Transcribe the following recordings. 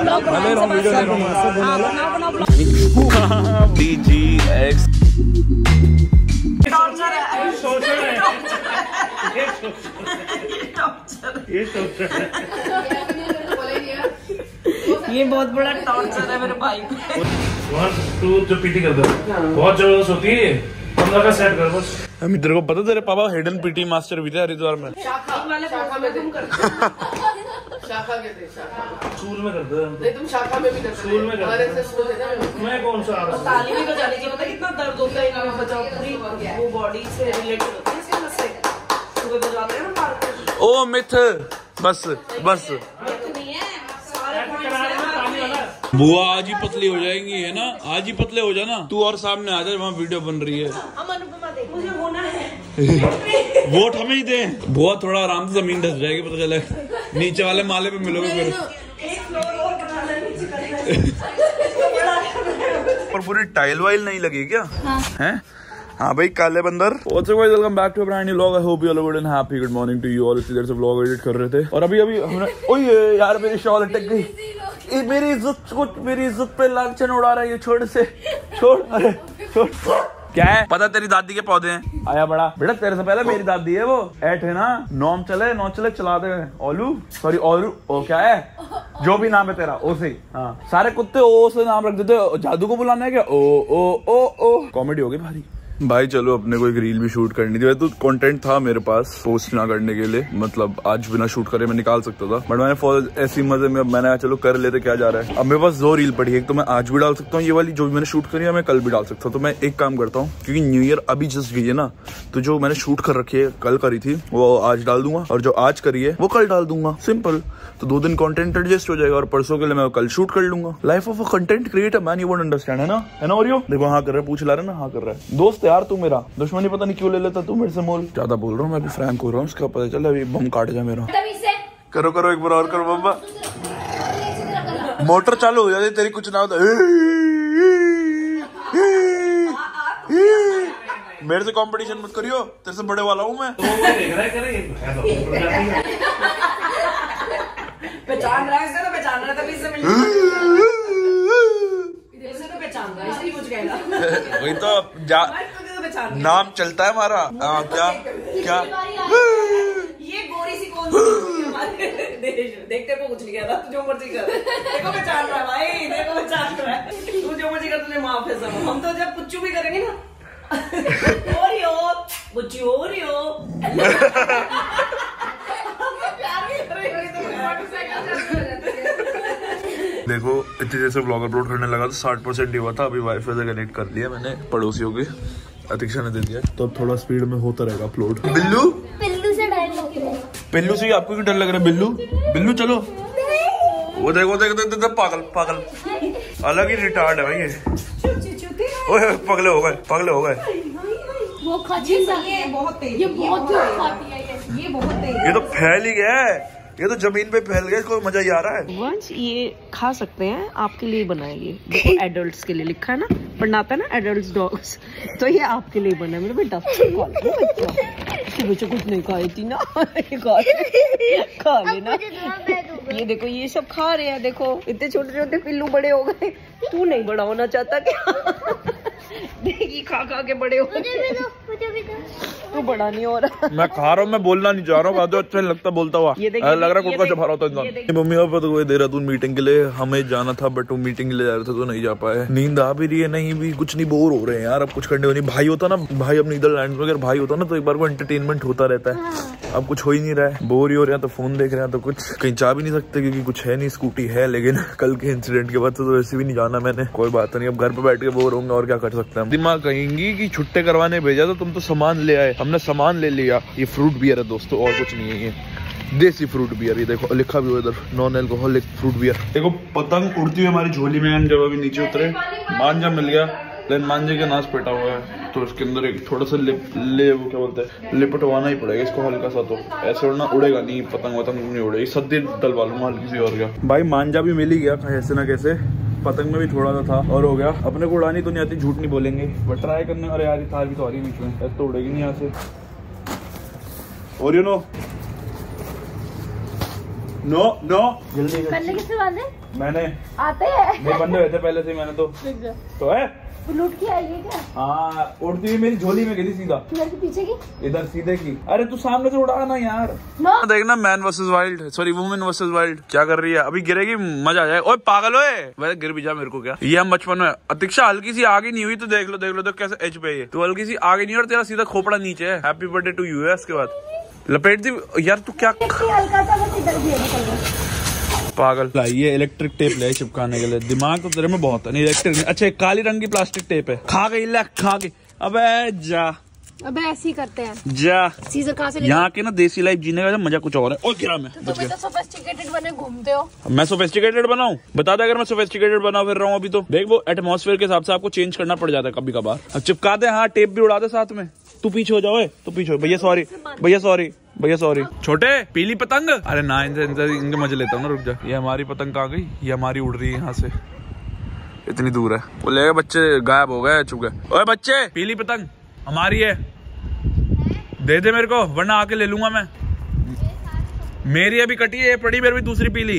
ले रहा हूँ वीडियो ले रहा हूँ। DGX ये बहुत बड़ा टॉर्चर है मेरे भाई को। 1 2 जो पीटी कर दो बहुत जबरदस्त होती है। 15 का सेट कर बस। हम तेरे को पता तेरे पापा हिडन पीटी मास्टर भी थे हरिद्वार में। शाखा में तुम करते शाखा के थे स्कूल में करते हैं। नहीं तुम शाखा में भी करते स्कूल में करते। मैं कौन सा ताली भी बजा लीजिए। पता कितना दर्द होता है इनमें बजाओ पूरी वो बॉडी से रिलेटेड होती है इसके नस से सुबह बजाते हैं ना मारते। ओ मिथ बस बस नहीं है सारे बुआ आज ही पतली हो जाएंगी है ना। आज ही पतले हो जाना तू और सामने आ जाए वहाँ वीडियो बन रही है। मुझे होना है वोट हमें ही दे। बुआ थोड़ा आराम से जमीन धस जाएगी पता चले नीचे वाले माले पे मिलोगे फिर। एक फ्लोर और बनाना नीचे और पूरी टाइल वाइल नहीं लगी क्या हैं? हाँ भाई काले बंदर। Welcome back to brand new vlog. I hope you all good and happy. Good morning to you all. इसी देर से व्लॉग एडिट कर रहे थे और अभी हमने ओए यार मेरी शॉल अटक गई। मेरी इज्जत पे लांछन उड़ा रहा है ये। छोड़ से छोड़। अरे छोड़। क्या है पता तेरी दादी के पौधे हैं। आया बड़ा बेटा तेरे से पहले मेरी दादी है वो। ऐठ है ना नौम चले चला दे। ओलू सॉरी ओलू ओ क्या है जो भी नाम है तेरा ओ से। हाँ सारे कुत्ते ओ से नाम रख देते। जादू को बुलाना है क्या? ओ ओ ओ ओ कॉमेडी होगी भारी। भाई चलो अपने को एक रील भी शूट करनी थी। तो कंटेंट था मेरे पास पोस्ट ना करने के लिए। मतलब आज बिना शूट करे मैं निकाल सकता था बट मैंने ऐसी मजे में मैंने चलो कर लेते क्या जा रहा है। अब मेरे पास 2 रील पड़ी है। एक तो मैं आज भी डाल सकता हूँ ये वाली जो भी मैंने शूट करी है मैं कल भी डाल सकता हूँ। तो मैं एक काम करता हूँ क्योंकि न्यू ईयर अभी जस्ट गई है ना तो जो मैंने शूट कर रखी है कल करी थी वो आज डाल दूंगा और जो आज करी है वो कल डाल दूंगा। सिंपल। तो 2 दिन कंटेंट एडजस्ट हो जाएगा और परसों के लिए मैं कल शूट कर लूंगा। Life of a content creator man you won't understand है ना ओरियो। देखो हाँ कर रहा है पूछ ला रहा है ना हाँ कर रहा है। दोस्त यार तू मेरा दुश्मनी पता नहीं क्यों ले लेता तू मेरे से मोल। ज्यादा बोल रहा हूँ मैं अभी फ्रैंक हो रहा हूँ उसका पता चला अभी बम काट जा मेरा। करो एक बार और करो बम्बा। मोटर चालू हो जाती तेरी कुछ ना होता। मेरे से कंपटीशन मत करियो तेरे से बड़े वाला हूँ मैं। पहचान रहा है पहचान रहा था इससे तो पहचान रहा है इसलिए कुछ कहना। वही तो नाम चलता है हमारा। क्या क्या ये गोरी सी कौन सी हमारे देखते को कुछ नहीं कहता। तू जो मर्जी कर देखो पहचान रहा है भाई। देखो पहचान रहा है तू जो मर्जी कर तुझे माफ है सब। हम तो जब पुच्चू भी करेंगे ना ओरियो पुच्चू ओरियो देखो इतनी देर से व्लॉग अपलोड करने लगा तो 60% ही हुआ था। अभी वाईफाई से कनेक्ट कर लिया मैंने पड़ोसियों के। अतिक्षा ने दे दिया तो अब थोड़ा स्पीड में होता रहेगा अपलोड। बिल्लू से डर लग रहा है। बिल्लू से आपको क्यों डर लग रहा है? बिल्लू चलो वो देखो पागल अलग ही रिटार्ड है भाई ये। ओए पगले हो गए। वो ये बहुत तेज ये तो फैल ही गया है। ये तो जमीन पे फैल गया। इसको मजा ही आ रहा है। वंश ये खा सकते हैं आपके लिए बनाया। ये देखो एडल्ट्स के लिए लिखा है ना बनाता है ना एडल्ट्स डॉग्स तो ये आपके लिए बना है मेरे बेटा। बच्चों कुछ नहीं खाई थी ना खा लेना। ये देखो ये सब खा रहे हैं। देखो इतने छोटे छोटे पिल्लू बड़े हो गए। तू नहीं बड़ा होना चाहता क्या? देखिए खा के बड़े हो गए। तू बड़ा नहीं हो रहा। मैं खा रहा हूँ मैं बोलना नहीं चाह रहा हूँ। अच्छा नहीं लगता बोलता हुआ लग रहा है कुत्ता चबा रहा होता। मम्मी पापा तो कोई देहरादून मीटिंग के लिए हमें जाना था बट वो मीटिंग के लिए जा रहे थे तो नहीं जा पाए। नींद आ भी रही है नहीं भी कुछ नहीं बोर हो रहे हैं यार। अब कुछ करने को नहीं। भाई होता ना भाई अब नीदरलैंड में अगर भाई होता ना तो एक बार को एंटरटेनमेंट होता रहता है। अब कुछ हो ही नहीं रहा है। बोर ही हो रहे हैं तो फोन देख रहे हैं तो कुछ कहीं जा भी नहीं सकते क्योंकि कुछ है नहीं। स्कूटी है लेकिन कल के इंसिडेंट के बाद तो वैसे भी नहीं जाना मैंने। कोई बात नहीं अब घर पे बैठ के बोर होंगे और क्या कर सकते हैं। दिमाग कहेंगी कि छुट्टे करवाने भेजा तो तुम तो सामान ले आए। हमने सामान ले लिया। ये फ्रूट बियर है दोस्तों और कुछ नहीं है। ये देसी फ्रूट बियर। ये देखो लिखा भी हुआ इधर नॉन एल्कोहलिक फ्रूट बियर। देखो पतंग उड़ती हुई हमारी झोली में जब अभी नीचे उतरे मांझा मिल गया लेकिन मांझे के नाश पेटा हुआ है तो उसके अंदर एक थोड़ा सा वो क्या बोलते हैं लिपटवाना ही पड़ेगा इसको हल्का सा। तो ऐसे उड़ना उड़ेगा नहीं पतंग वतंग नहीं उड़ेगी। सद्दी डलवा लूंगा हल्की सी और क्या। भाई मांझा भी मिल ही गया कैसे ना कैसे। पतंग में भी थोड़ा सा था और हो गया। अपने को उड़ानी तो नहीं आती झूठ नहीं बोलेंगे बट ट्राई करने। अरे यार तार भी तो आ रही बीच में ऐसे तो उड़ेगी नहीं यहाँ से। और यू नो नो नो जल्दी पहले किससे बांधे? मैंने आते हैं नहीं बंदे हुए थे पहले से मैंने तो है लूट के आई है क्या? हाँ उड़ती हुई मेरी झोली में गई सीधा इधर के पीछे की? इधर सीधे की। अरे तू सामने से उड़ा ना यार। नो देखना man versus wild, sorry women versus wild. क्या कर रही है अभी? गिरेगी मजा आ जाएगा। ओए पागल ओए, वैसे गिर भी जा मेरे को क्या। ये हम बचपन में अतिक्षा हल्की सी आगे नहीं हुई तो देख लो तो कैसे एज पे है। तू हल्की सी आगे नहीं और तेरा सीधा खोपड़ा नीचे है। हैप्पी बर्थडे टू यू है। इसके बाद लपेट दी यार। तू क्या हल्का सा बस इधर भी है पागल। ये इलेक्ट्रिक टेप ले चिपकाने के लिए। दिमाग तो तेरे में बहुत है। नहीं इलेक्ट्रिक नहीं, अच्छा काली रंग की प्लास्टिक टेप है। खा गई ले खा गई। अबे जा। अबे ऐसे ही करते हैं जा। सीजर कहाँ से यहाँ के ना देसी लाइफ जीने का मजा कुछ और है। और क्या मैं तो सोफिस्टिकेटेड बने घूमते हो। मैं सोफिस्टिकेटेड बनाऊं? बता दे अगर मैं सोफिस्टिकेटेड बना फिर रहा हूँ अभी तो। देख वो एटमॉस्फेयर के हिसाब से आपको चेंज करना पड़ जाता है कभी कभार। अब चिपका दे। हाँ टेप भी उड़ा दे साथ में। तू पीछे हो जाओ। तू पीछे हो। भैया सॉरी भैया सॉरी भैया सॉरी। छोटे पीली पतंग। अरे ना इनके मजे लेता हूँ ना। रुक जा। ये हमारी पतंग कहाँ गई? ये हमारी उड़ रही है यहाँ से। इतनी दूर है। वो ले बच्चे गायब हो गए चुप गए। ओए बच्चे पीली पतंग हमारी है। दे दे मेरे को वरना आके ले लूंगा मैं। मेरी अभी कटी है पड़ी मेरी भी दूसरी पीली।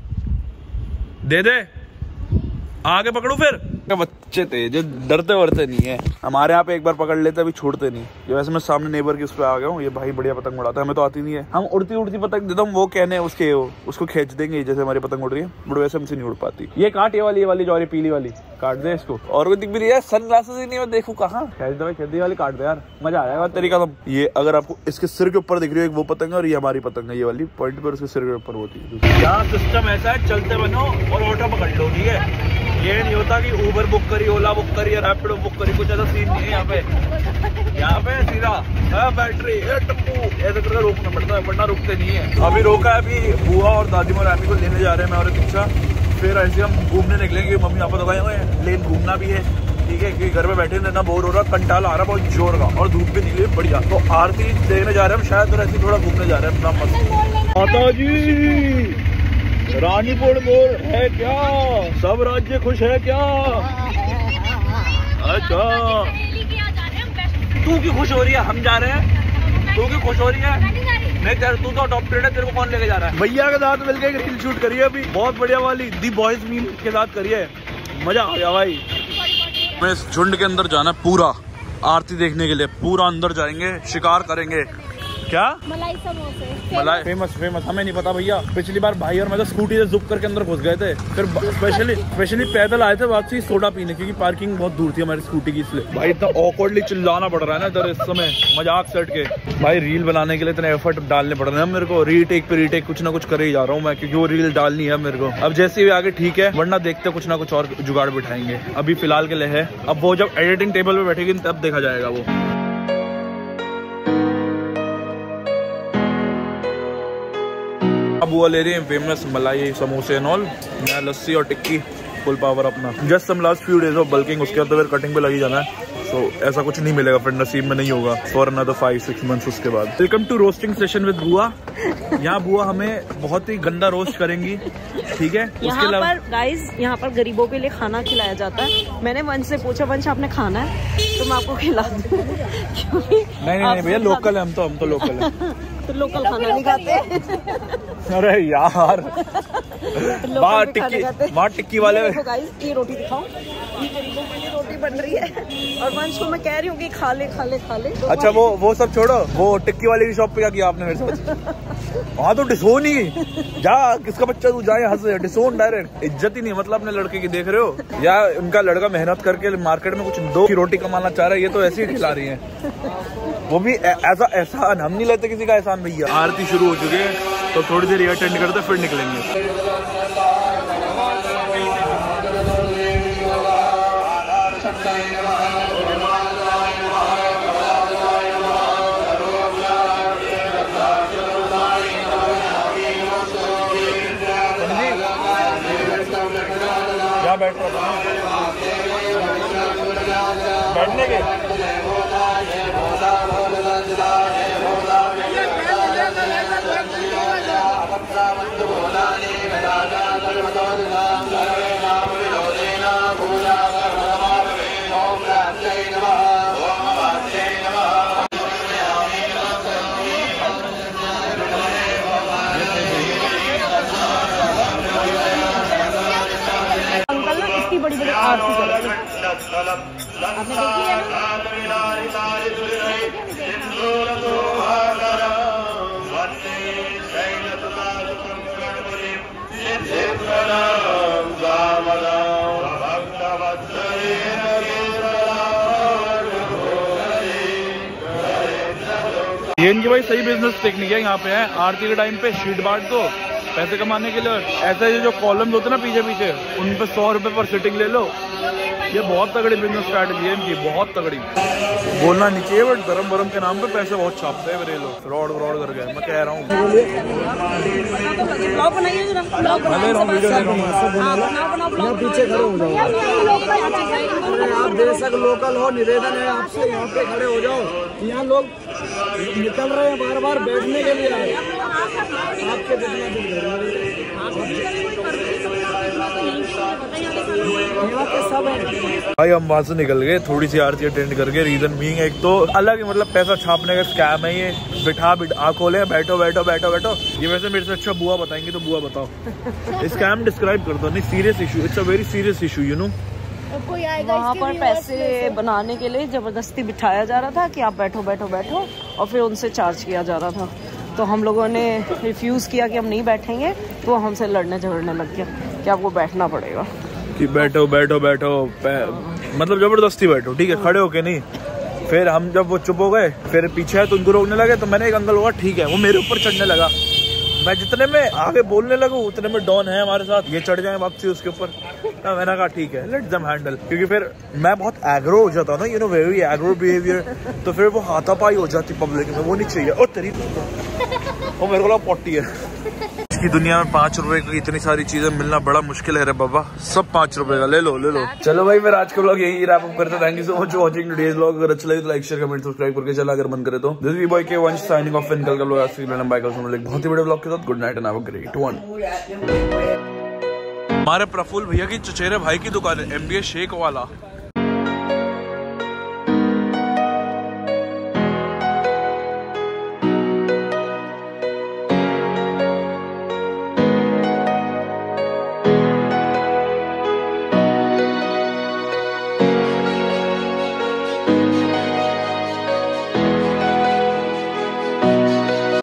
दे दे आगे पकड़ू फिर। बच्चे थे जो डरते वरते नहीं है। हमारे यहाँ पे एक बार पकड़ लेते अभी छोड़ते नहीं। ये वैसे मैं सामने नेबर के उस पे आ गया हूँ। ये भाई बढ़िया पतंग उड़ाता है। हमें तो आती नहीं है। हम उड़ती उड़ती पतंग देता हूँ। वो कहने उसके उसको खींच देंगे जैसे हमारी पतंग उड़ रही है बट वैसे हमसे नहीं उड़ पाती। ये काट ये वाली जो पीली वाली काट दे इसको। और कोई दिख भी रही है। सन ग्लासेस ही नहीं है। देखू कहाँ खेच दे खेदी वाली काट दे यार मजा आ जाएगा तरीका। तो ये अगर आपको इसके सिर के ऊपर दिख रही है वो पतंग है और ये हमारी पतंग है। ये वाली पॉइंट पर उसके सिर के ऊपर होती है। यहाँ सिस्टम ऐसा है चलते बनो और ऑटो पकड़ लो। ठीक है ये नहीं होता कि उबर बुक करी ओला बुक करी या रैपिडो बुक करी। कुछ ऐसा सीन नहीं है यहाँ पे सीधा बैटरी टप्पू ऐसे करके रोकना पड़ता है वरना रुकते नहीं है। अभी रोका है। अभी बुआ और दादी और आमी को लेने जा रहे हैं मैं और दीक्षा। फिर ऐसे हम घूमने निकलेंगे। मम्मी पापा दबाए हुए हैं। लेन घूमना भी है ठीक है क्योंकि घर में बैठे रहना बोर हो रहा। कंटाला आ रहा बहुत जोर का और धूप भी निकली बढ़िया। तो आरती देखने जा रहे हैं हम शायद और ऐसे थोड़ा घूमने जा रहे हैं अपना मस्त। माता जी रानीपुर मोड़ है क्या? सब राज्य खुश है क्या? अच्छा तू क्यों खुश हो रही है? हम जा रहे हैं। तू क्यों खुश हो रही है? नहीं तू तो टॉप ट्रेड है। तेरे को कौन लेके जा रहा है? भैया के साथ मिलकर एक रील शूट करिए अभी बहुत बढ़िया वाली। दी बॉयज मीम के साथ करिए मजा आ गया भाई। मैं इस झुंड के अंदर जाना है पूरा आरती देखने के लिए। पूरा अंदर जाएंगे शिकार करेंगे। क्या मलाई समोसे मलाई फेमस हमें नहीं पता भैया। पिछली बार भाई और मैं तो स्कूटी से जुप करके अंदर घुस गए थे। फिर स्पेशली पैदल आए थे वापसी सोडा पीने क्योंकि पार्किंग बहुत दूर थी हमारी स्कूटी की इसलिए। भाई इतना ऑकवर्डली चिल्लाना पड़ रहा है ना इधर इस समय मजाक सेट के। भाई रील बनाने के लिए इतने एफर्ट डालने पड़ रहे हैं मेरे को। रीटेक पे रीटेक कुछ ना कुछ कर ही जा रहा हूँ मैं क्योंकि वो रील डालनी है मेरे को। अब जैसे भी आगे ठीक है वरना देखते कुछ ना कुछ और जुगाड़ बिठाएंगे। अभी फिलहाल के लिए है। अब वो जब एडिटिंग टेबल पे बैठेगी तब देखा जाएगा वो। बुआ ले रही है फेमस मलाई समोसे एंड ऑल। मैं लस्सी और टिक्की फुल पावर अपना। Just some last few days of bulking. उसके बाद तो फिर कटिंग पे लगी जाना है। सो ऐसा कुछ नहीं मिलेगा फिर नसीब में नहीं होगा फॉर अनदर 5-6 मंथ्स उसके बाद। Welcome to roasting session with bua. यहाँ बुआ हमें बहुत ही गंदा रोस्ट करेंगी ठीक है। यहाँ पर गाइस यहाँ पर गरीबों के लिए खाना खिलाया जाता है। मैंने वंश से पूछा वंश आपने खाना है तो मैं आपको खिला दूँ। नहीं भैया लोकल है हम तो लोकल है। तो लोकल खाना नहीं खाते। अरे यार वहाँ टिक्की वाले। गाइस ये रोटी दिखाओ। ये गरीबों के लिए रोटी बन रही है और वंश को मैं कह रही हूँ कि खा ले। तो अच्छा वो सब छोड़ो। वो टिक्की वाली की शॉप पे क्या किया आपने मेरे साथ? वहाँ तो डिसोन ही जा। किसका बच्चा तू जाए यहाँ से डिसोन डायरेक्ट। इज्जत ही नहीं मतलब अपने लड़के की देख रहे हो या उनका लड़का मेहनत करके मार्केट में कुछ 2 की रोटी कमाना चाह रहा है। ये तो ऐसे ही खिला रही है। वो भी ऐसा एहसान हम नहीं लेते किसी का एहसान भैया। आरती शुरू हो चुकी है तो थोड़ी देर अटेंड करते फिर निकलेंगे। क्या बैठ रहा बैठने के कितनी बड़ी बड़ी आरती करते हैं। आपने देखी है ना? ये इनकी भाई सही बिजनेस टेक्निक है। यहाँ पे है आरती के टाइम पे शीट बांट दो पैसे कमाने के लिए। ऐसा ये जो कॉलम्स होते हैं ना पीछे पीछे, उन पे 100 रुपए पर सिटिंग ले लो। ये बहुत तगड़ी बिजनेस स्ट्रैटेजी है इनकी, बहुत तगड़ी। बोलना नहीं चाहिए बट धर्म वरम के नाम पे पैसे बहुत छापते हैं मेरे लोग। फ्रॉड कर गए, मैं कह रहा हूँ। ब्लॉग बनाइए जरा, ब्लॉग पीछे खड़े हो जाओ। आप बेशक लोकल हो, निवेदन है आपसे यहाँ पे खड़े हो जाओ। यहाँ लोग निकल रहे हैं बार बार बैठने के लिए। आपके भाई हम वहां से निकल गए, थोड़ी सी आरती अटेंड करके। रीजन बीइंग एक तो अलग, मतलब पैसा छापने का स्कैम है ये। बिठा खोले, बैठो बैठो बैठो बैठो। ये वैसे मेरे से अच्छा बुआ बताएंगे, तो बुआ बताओ स्कैम डिस्क्राइब कर दो। नहीं, serious issue, it's a very serious issue, you know. वहाँ पर पैसे बनाने के लिए जबरदस्ती बिठाया जा रहा था कि आप बैठो बैठो बैठो, और फिर उनसे चार्ज किया जा रहा था। तो हम लोगों ने रिफ्यूज किया कि हम नहीं बैठेंगे, तो हमसे लड़ने झगड़ने लग गया कि आपको बैठना पड़ेगा। कि बैठो बैठो बैठो, मतलब जबरदस्ती बैठो, ठीक है, खड़े होके नहीं। फिर हम जब वो चुप हो गए, फिर पीछे है तो उनको रोकने लगे। तो मैंने एक अंकल हुआ, ठीक है, वो मेरे ऊपर चढ़ने लगा। मैं जितने में आगे बोलने लगूं उतने में डॉन है हमारे साथ, ये चढ़ जाए वापसी उसके ऊपर। मैंने कहा ठीक है, लेट्स देम हैंडल। क्योंकि फिर मैं बहुत एग्रो हो जाता हूँ ना, you know, very aggro behaviour. तो फिर वो हाथापाई हो जाती पब्लिक में, वो नहीं चाहिए। और तेरी वो मेरे को लगा पॉटी है। की दुनिया में 5 रुपए की इतनी सारी चीजें मिलना बड़ा मुश्किल है रे बाबा। सब 5 रुपए का ले लो ले लो। चलो भाई, फिर आज का व्लॉग यही रैप अप करते हैं। Thank you so much for watching today's vlog. अगर अच्छा लगे तो लाइक शेयर कमेंट सब्सक्राइब करके चला, अगर मन करे तो। दिस इज बॉय के वंश साइनिंग ऑफ। कल का व्लॉग आज से बाय का सुनो, बहुत ही बड़े व्लॉग के साथ। Good night and have a great one. हमारे प्रफुल्ल भैया की चचेरे भाई की दुकान है, MBA शेक वाला।